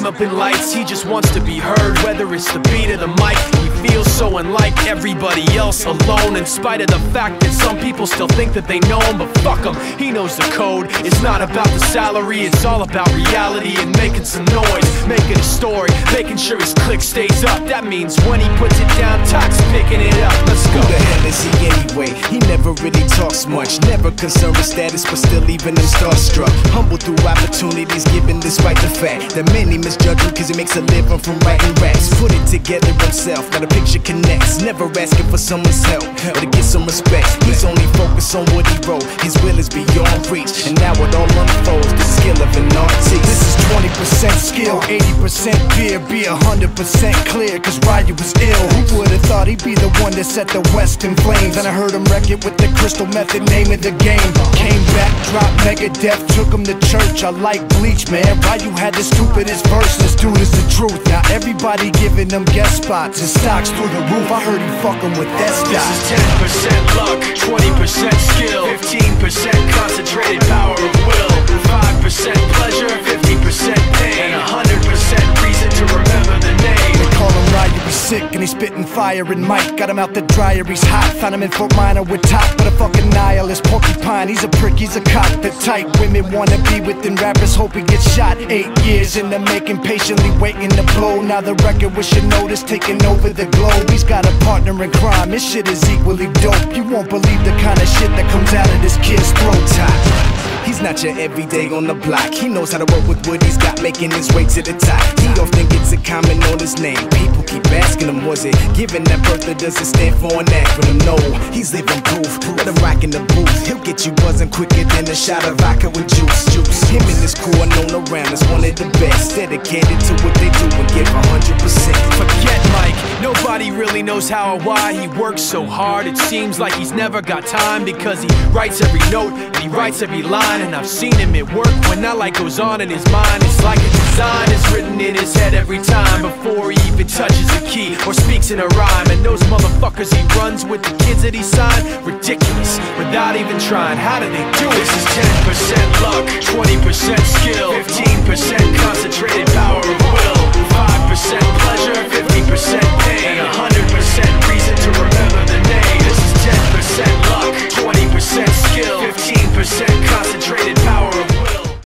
dim up in lights, he just wants to be heard. Whether it's the beat or the mic, he feels so unlike everybody else, alone. In spite of the fact that some people still think that they know him, but fuck him, he knows the code. It's not about the salary, it's all about reality and making some noise, making a story, making sure his click stays up. That means when he puts it down, Tox picking it up. Let's go. Who the hell is he anyway? He never really talks much, never concerned with status, but still leaving him starstruck. Humble through opportunities given despite the fact that many misjudge him cause he makes a living from writing raps. Put it together himself, got a picture connects, never asking for someone's help or to get some respect. He's only focused on what he wrote, his will is beyond reach, and now it all unfolds, the skill of an artist. This is 20% skill, 80% fear, be 100% clear, cause Ryu was ill. Who would've thought he'd be the one that set the West in flames? And I heard him wreck it with the Crystal Method, name of the game. Came back, dropped Megadeth, took him to church. I like Bleach, man. Ryu had the stupidest verse, this dude is the truth. Now everybody giving them guest spots and stocks through the roof. I heard he fucking with that stock. This is 10% luck, 20% skill, 15% concentrated power of will, 5% pleasure, 50% pain, and 100% reason to remember the name. They call him Ryu, he's sick and he's spitting fire. And Mike got him out the dryer, he's hot. Found him in Fort Minor with top, but a fucking nihilist porcupine. He's a prick, he's a cock. The type women wanna be within rappers, hope he gets shot. 8 years in the making, patiently waiting to blow. Now the record with your notice taking over the globe. He's got a partner in crime, his shit is equally dope. You won't believe the kind of shit that comes out of this kid's throat. He's not your everyday on the block. He knows how to work with what he's got, making his way to the top. He often gets a comment on his name. People keep asking him, was it given that birth or does it stand for an acronym? No, he's living proof. Let him rock in the booth. He'll get you buzzing quicker than a shot of vodka with juice. Him and his crew are known around as one of the best, dedicated to what they do and give 100%. Forget Mike, nobody really knows how or why he works so hard. It seems like he's never got time because he writes every note and he writes every line. And I've seen him at work when that light goes on in his mind. It's like a design is written in his head every time before he even touches a key or speaks in a rhyme. And those motherfuckers he runs with, the kids that he signed, ridiculous, without even trying. How do they do it? This is